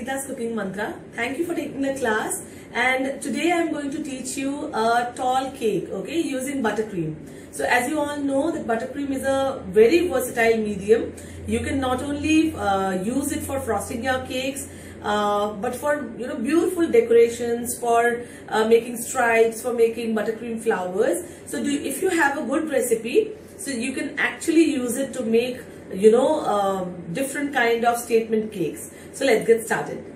Sangeeta's cooking mantra. Thank you for taking the class, and today I am going to teach you a tall cake, okay, using buttercream. So as you all know that buttercream is a very versatile medium. You can not only use it for frosting your cakes, but for beautiful decorations, for making stripes, for making buttercream flowers. So if you have a good recipe, so you can actually use it to make different kind of statement cakes. So let's get started.